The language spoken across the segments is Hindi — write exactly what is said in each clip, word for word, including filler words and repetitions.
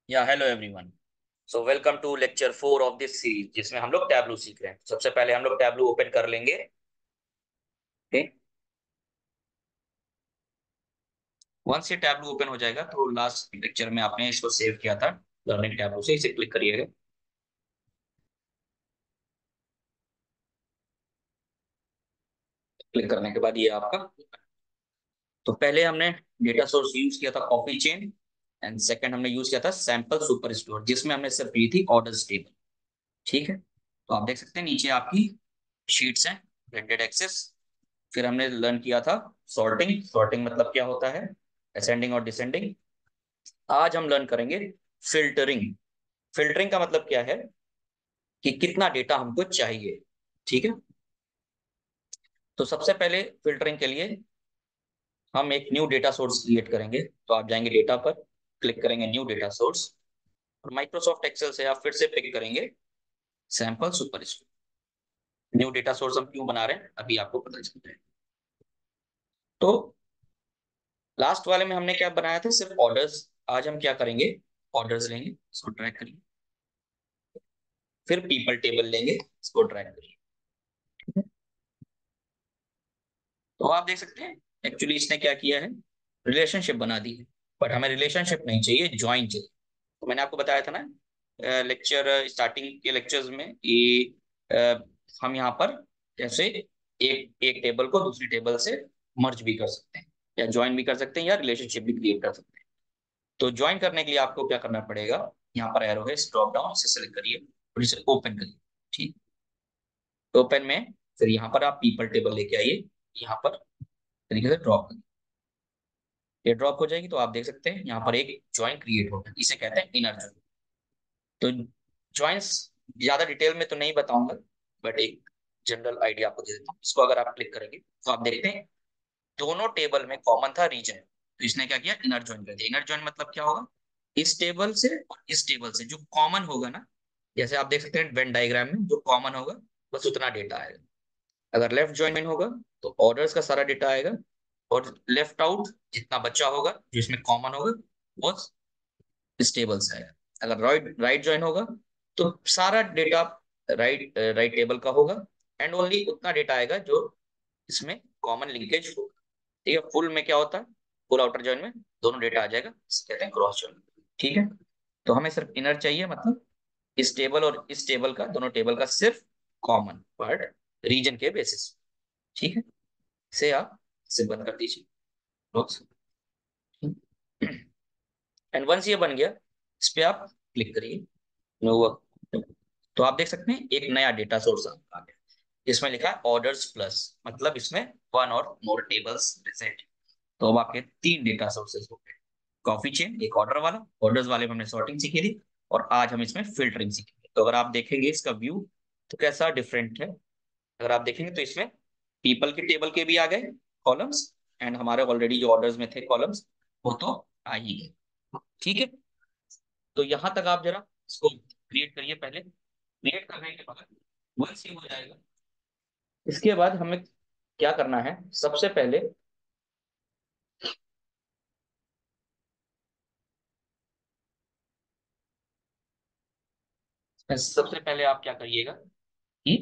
या hello everyone. So welcome to lecture four of this series जिसमें हम लोग टैबलू सीख रहे हैं। सबसे पहले हम लोग टैबलू ओपन कर लेंगे। ओके। वंस ये टैबलू ओपन हो जाएगा तो लास्ट लेक्चर में आपने इसको सेव किया था लर्निंग टैबलू से, इसे क्लिक करिएगा। क्लिक करने के बाद ये आपका, तो पहले हमने डेटा सोर्स यूज किया था कॉफी चेन, एंड सेकंड हमने यूज किया था सैंपल सुपर स्टोर जिसमें हमने सिर्फ ली थी ऑर्डर्स टेबल। ठीक है, तो आप देख सकते हैं नीचे आपकी शीट्स हैं, ब्लेंडेड एक्सेस। फिर हमने लर्न किया था सॉर्टिंग। सॉर्टिंग मतलब क्या होता है, असेंडिंग और डिसेंडिंग। आज हम लर्न करेंगे फिल्टरिंग। फिल्टरिंग का मतलब क्या है कि कितना डेटा हमको चाहिए। ठीक है, तो सबसे पहले फिल्टरिंग के लिए हम एक न्यू डेटा सोर्स क्रिएट करेंगे। तो आप जाएंगे डेटा पर, क्लिक करेंगे न्यू डेटा सोर्स, और माइक्रोसॉफ्ट एक्सेल से आप फिर से पिक करेंगे sample super store. New data source हम क्यों बना रहे हैं अभी आपको पता चलता है। तो लास्ट वाले में हमने क्या बनाया था, सिर्फ ऑर्डर्स। आज हम क्या करेंगे, ऑर्डर्स लेंगे, इसको ट्रैक करिए। फिर पीपल टेबल लेंगे, इसको ट्रैक करिए। ठीक है? तो आप देख सकते हैं एक्चुअली इसने क्या किया है, रिलेशनशिप बना दी है। बट हमें रिलेशनशिप नहीं चाहिए, ज्वाइन चाहिए। तो मैंने आपको बताया था ना लेक्चर स्टार्टिंग के लेक्चर्स में कि अ, हम यहाँ पर कैसे एक एक टेबल को दूसरी टेबल से मर्ज भी कर सकते हैं, या ज्वाइन भी कर सकते हैं, या रिलेशनशिप भी क्रिएट कर सकते हैं। तो ज्वाइन करने के लिए आपको क्या करना पड़ेगा, यहाँ पर एरो है, ड्रॉप डाउन, इसे सेलेक्ट करिए और इसे ओपन करिए। ठीक, ओपन में फिर यहाँ पर आप पीपल टेबल लेके आइए, यहाँ पर तरीके से ड्रॉप करिए। ये ड्रॉप हो जाएगी तो आप देख सकते हैं यहाँ पर एक ज्वाइन क्रिएट होगा, इसे कहते हैं इनर ज्वाइन। तो ज्वाइंस ज्यादा डिटेल में तो नहीं बताऊंगा, बट एक जनरल आइडिया आपको दे देता हूँ। इसको अगर आप क्लिक करेंगे तो आप देखते हैं दोनों टेबल में कॉमन था रीजन, तो इसने क्या किया, इनर ज्वाइन कर दिया। इनर ज्वाइन मतलब क्या होगा, इस टेबल से और इस टेबल से जो कॉमन होगा ना, जैसे आप देख सकते हैं वेन डायग्राम में जो कॉमन होगा बस उतना डेटा आएगा। अगर लेफ्ट ज्वाइन होगा तो ऑर्डर्स का सारा डेटा आएगा, और लेफ्ट आउट जितना बच्चा होगा जो इसमें कॉमन होगा वो इस टेबल से आएगा। अगर राइट राइट ज्वाइन होगा तो सारा डेटा राइट राइट टेबल का होगा, एंड ओनली उतना डेटा आएगा जो इसमें कॉमन लिंकेज होगा। ठीक है, फुल में क्या होता है, फुल आउटर जॉइन में दोनों डेटा आ जाएगा, इसे कहते हैं क्रॉस जॉइन। ठीक है, तो हमें सिर्फ इनर चाहिए, मतलब इस टेबल और इस टेबल का, दोनों टेबल का सिर्फ कॉमन पार्ट रीजन के बेसिस। ठीक है, इसे आप इसे बंद कर दीजिए, क्लोज। एंड वंस ये बन गया, इस पे आप क्लिक करिए, नो वर्क। तो आप देख सकते हैं एक नया डेटा सोर्स आ गया, इसमें लिखा है ऑर्डर्स प्लस, मतलब इसमें वन और मोर टेबल्स प्रेजेंट। तो अब आपके तीन डेटा सोर्सेज हो गए, कॉफी चेन एक ऑर्डर वाला, ऑर्डर्स वाले में हमने सॉर्टिंग सीखी थी, और आज हम इसमें फिल्टरिंग सीखेंगे। तो अगर आप देखेंगे इसका व्यू तो कैसा डिफरेंट है। अगर आप देखेंगे तो इसमें पीपल के टेबल के भी आ गए कॉलम्स, एंड हमारे ऑलरेडी जो ऑर्डर्स में थे कॉलम्स वो तो आ ही गए। ठीक है, तो यहां तक आप जरा इसको क्रिएट करिए। पहले क्रिएट करने के बाद वह सेव हो जाएगा। इसके बाद हमें क्या करना है, सबसे पहले सबसे पहले आप क्या करिएगा कि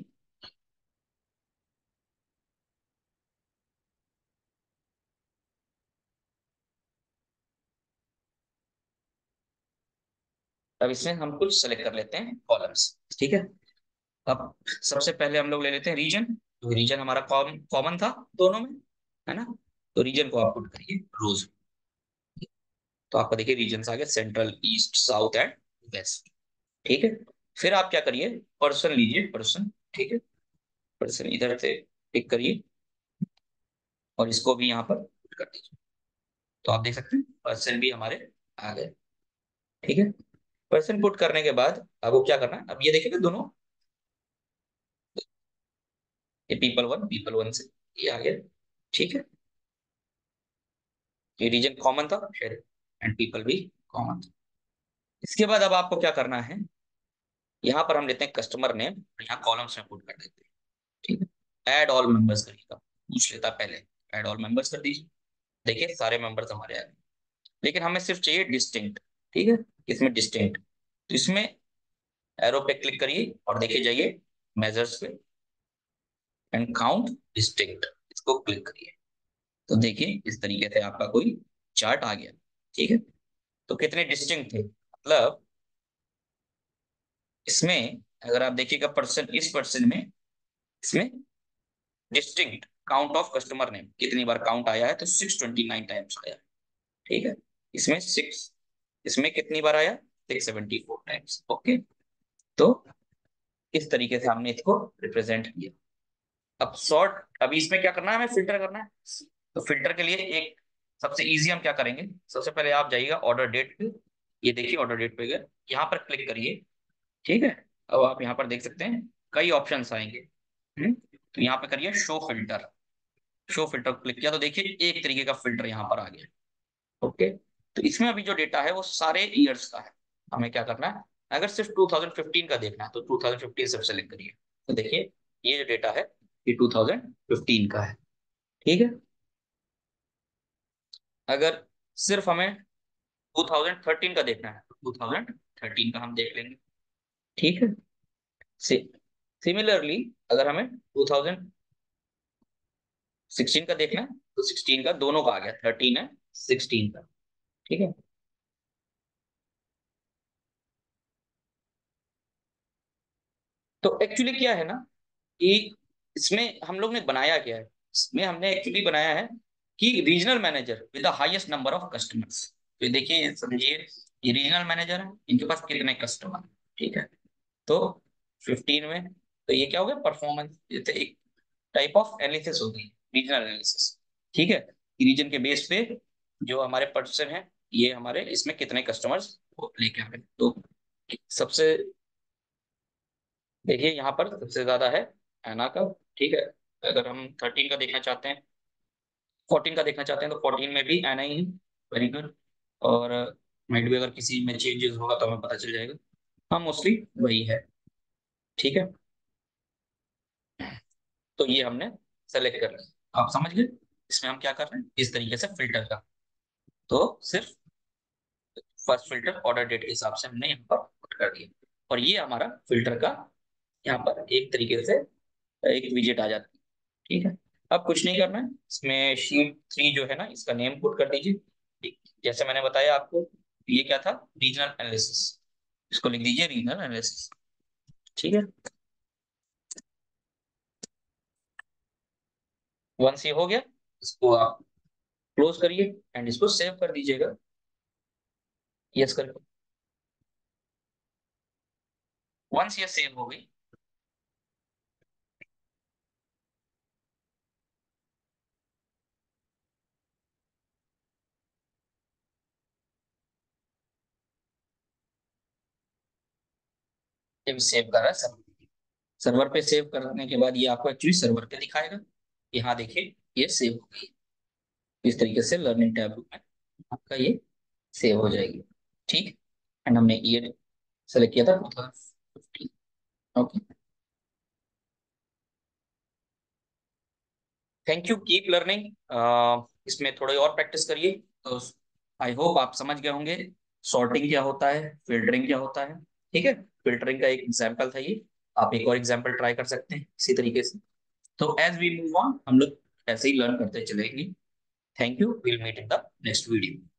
अब इसमें हम कुछ सेलेक्ट कर लेते हैं कॉलम्स। ठीक है, अब सबसे पहले हम लोग ले लेते हैं रीजन। तो रीजन हमारा कॉमन कॉमन था दोनों में, है ना। तो रीजन को आप पुट करिए रोज। तो आपका देखिए रीजन आ गया, central, east, south and west. ठीक है, फिर आप क्या करिए, पर्सन लीजिए, पर्सन। ठीक है, पर्सन इधर से पिक करिए और इसको भी यहाँ पर put कर दीजिए। तो आप देख सकते हैं पर्सन भी हमारे आ गए। ठीक है, पर्सन पुट करने के बाद आपको क्या करना है, अब ये देखिए दोनों, ये पीपल वन, पीपल वन से ये आ गया। ठीक है, ये रीजन कॉमन था शेर, एंड पीपल भी कॉमन था। इसके बाद अब आपको क्या करना है, यहाँ पर हम लेते हैं कस्टमर नेम, यहाँ कॉलम्स में पुट कर देते हैं। ठीक है, ऐड ऑल मेंबर्स करिएगा, पूछ लेता पहले, ऐड ऑल मेंबर्स कर दीजिए। देखिए सारे मेंबर्स हमारे आ गए, लेकिन हमें सिर्फ चाहिए डिस्टिंक्ट। ठीक है, किसमें डिस्टिंक्ट। तो इसमें एरो पे क्लिक करिए और देखे जाइए मेजर्स पे एंड काउंट डिस्टिंक्ट, इसको क्लिक करिए। तो देखिए इस तरीके से आपका कोई चार्ट आ गया। ठीक है, तो कितने डिस्टिंक्ट थे, मतलब इसमें अगर आप देखिएगा पर्सन, इस पर्सन में, इसमें distinct count of customer name कितनी बार काउंट आया है, तो सिक्स ट्वेंटी नाइन टाइम्स आया। ठीक है, इसमें सिक्स, इसमें कितनी बार आया, six seventy four times. Okay, तो इस तरीके से हमने इसको रिप्रेजेंट किया। अब सॉर्ट, अभी इसमें क्या करना है, हमें फिल्टर करना है। तो फिल्टर के लिए एक सबसे इजी हम क्या करेंगे, सबसे पहले आप जाइएगा ऑर्डर डेट पे, ये देखिए ऑर्डर डेट पे गए, यहाँ पर क्लिक करिए। ठीक है, अब आप यहाँ पर देख सकते हैं कई ऑप्शंस आएंगे। हम्म, तो यहाँ पे करिए show filter. Show filter click किया तो देखिए एक तरीके का फिल्टर यहाँ पर आ गया। ओके, तो इसमें अभी जो डेटा है वो सारे ईयर्स का है। हमें क्या करना है, अगर सिर्फ टू थाउजेंड फिफ्टीन का देखना है तो टू थाउजेंड फिफ्टीन सिर्फ सेलेक्ट करिए। तो देखिए ये जो डेटा है ये टू थाउजेंड फिफ्टीन का है। ठीक है, अगर सिर्फ हमें टू थाउजेंड थर्टीन का देखना है तो टू थाउजेंड थर्टीन का हम देख लेंगे। ठीक है, से सिमिलरली अगर हमें टू थाउजेंड सिक्सटीन का देखना है तो सिक्सटीन का दोनों का आ गया, थर्टीन है सिक्सटीन का। ठीक है, तो एक्चुअली क्या है ना कि इसमें हम लोग ने बनाया क्या है, इसमें हमने एक्चुअली बनाया है कि regional manager with the highest number of customers. तो देखिए समझिए, ये रीजनल मैनेजर है, इनके पास कितने कस्टमर। ठीक है, तो फिफ्टीन में, तो ये क्या हो गया, परफॉर्मेंस, जैसे एक टाइप ऑफ एनालिसिस हो गई, रीजनल एनालिसिस। ठीक है, रीजन के बेस पे जो हमारे पर्सन है, ये हमारे इसमें कितने कस्टमर्स लेके आ रहे हैं। तो सबसे, देखिए यहाँ पर सबसे ज्यादा है एना का। ठीक है, अगर हम थर्टीन का देखना चाहते हैं, फोर्टीन का देखना चाहते हैं तो फोर्टीन में भी एना ही है। वेरी गुड, और माइट भी अगर किसी में चेंजेस होगा तो हमें पता चल जाएगा। हाँ, मोस्टली वही है। ठीक है, तो ये हमने सेलेक्ट कर लिया, आप समझ गए इसमें हम क्या कर रहे हैं, इस तरीके से फिल्टर का। तो सिर्फ फर्स्ट फिल्टर ऑर्डर डेट के हिसाब से हमने यहाँ पर put कर दिया, और ये हमारा फिल्टर का यहाँ पर एक तरीके से एक विजेट आ जाती है। ठीक है, अब कुछ नहीं करना है, इसमें शीट थ्री जो है ना इसका नेम पुट कर दीजिए। ठीक, जैसे मैंने बताया आपको, ये क्या था, रीजनल एनालिसिस, इसको लिख दीजिए रीजनल एनालिसिस। ठीक है, वंस ये हो गया, इसको आप क्लोज करिए एंड इसको सेव कर दीजिएगा। यस करके, वंस ये सेव हो गई, जब सेव कर रहा है सर्वर, सर्वर पे सेव करने के बाद ये आपको एक्चुअली सर्वर पे दिखाएगा। यहाँ देखिए ये सेव हो गई, इस तरीके से लर्निंग टैब में आपका ये सेव हो जाएगी। ठीक, एंड हमने ये सेलेक्ट किया था two thousand fifteen. Okay, thank you, keep learning. इसमें थोड़ी और प्रैक्टिस करिए तो आई होप आप समझ गए होंगे सॉर्टिंग क्या होता है, फिल्टरिंग क्या होता है। ठीक है, फिल्टरिंग का एक एग्जांपल था ये, आप एक और एग्जांपल ट्राई कर सकते हैं इसी तरीके से। तो एज वी मूव ऑन हम लोग ऐसे ही लर्न करते चलेंगे। Thank you, will meet in the next video.